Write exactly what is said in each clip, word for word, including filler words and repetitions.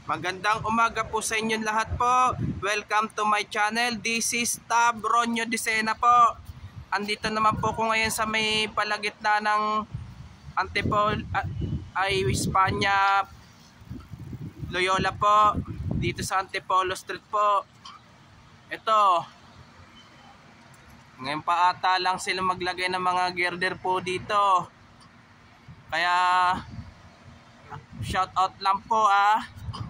Magandang umaga po sa inyong lahat po. Welcome to my channel. This is Tab Ronyo Dicena po. Andito naman po ko ngayon sa may palagitna ng Antipolo ay Espanya Loyola po. Dito sa Antipolo Street po. Ito. Ngayon pa ata lang sila maglagay ng mga girder po dito. Kaya shout out lang po ah.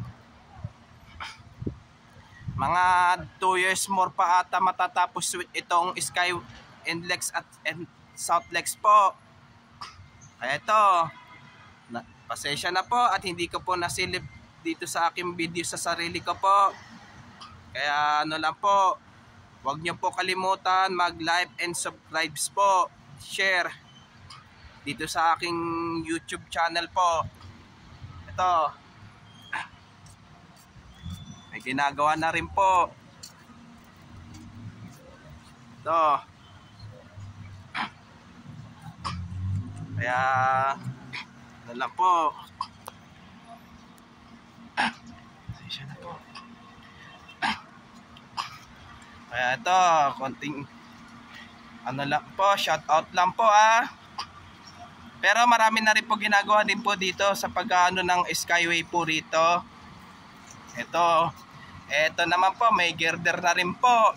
Mga two years more pa ata matatapos with itong Sky Inlex at and Southlex po. Kaya ito, na, pasensya na po at hindi ko po nasilip dito sa aking video sa sarili ko po. Kaya ano lang po, huwag nyo po kalimutan mag-like and subscribe po, share dito sa aking YouTube channel po. Ito, may ginagawa na rin po. Ito. Kaya ano lang po. Pasensya na po. Kaya ito, konting ano lang po, shout out lang po ah. Pero marami na rin po ginagawa din po dito sa pag-ano ng Skyway po rito. Ito, ito naman po, may girder na rin po.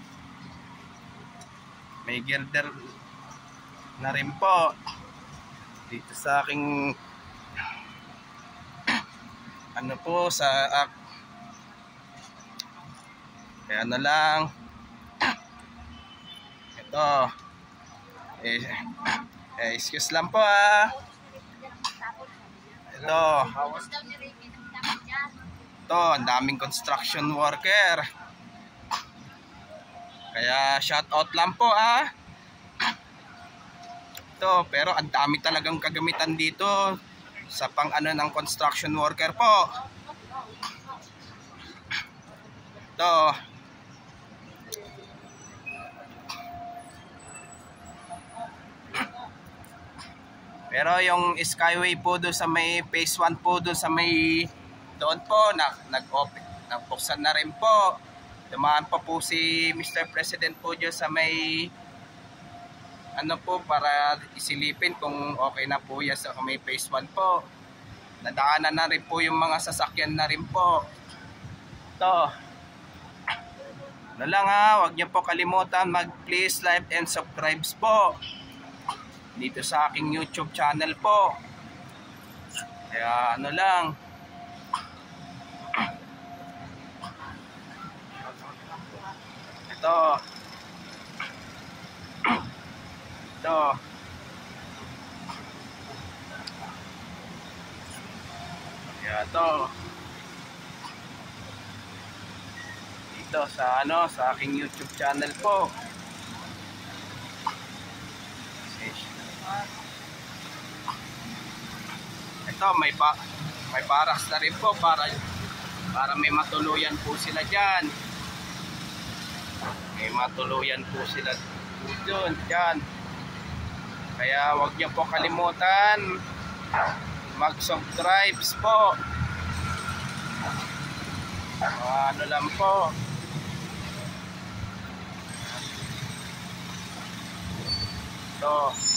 May girder na rin po dito sa aking ano po sa uh, kaya na lang ito eh, eh excuse lang po ah. Ito ito, ang daming construction worker. Kaya shout out lang po ah. Ito, pero ang dami talagang kagamitan dito sa pang ano ng construction worker po. Ito. Pero yung Skyway po doon sa may phase one po doon sa may doon po nag-open, nagpuksan na rin po. Dumaan pa po si Mister President po dyan sa may ano po para isilipin kung okay na po yan sa may phase one po. Nadaanan na rin po yung mga sasakyan na rin po. Ito. Ano lang ha, huwag niyo po kalimutan mag please like and subscribe po dito sa aking YouTube channel po. Kaya ano lang, ito ito kaya ito dito sa ano sa aking YouTube channel po. Ito may pa may barracks na rin po para para may matuluyan po sila diyan. May matuluyan po sila doon, dyan. Kaya huwag niyo po kalimutan mag-subscribe po. Uh, ano lang po. Ito.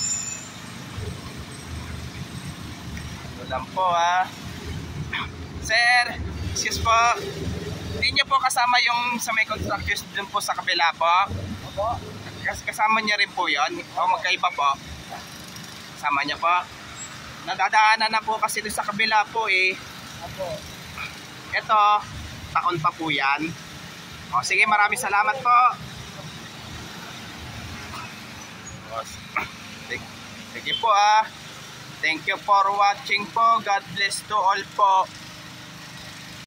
Ano lang po ha. Sir, excuse po. Hindi niyo po kasama yung sa may construction dun po sa kabila po? Opo. Kasama niyo rin po yun? O magkaiba po? Kasama niyo po? Nadadaanan na po kasi dun sa kabila po eh. Opo. Ito, taon pa po yan. O sige, maraming salamat po. O, sige po ah. Thank you for watching po. God bless to all po.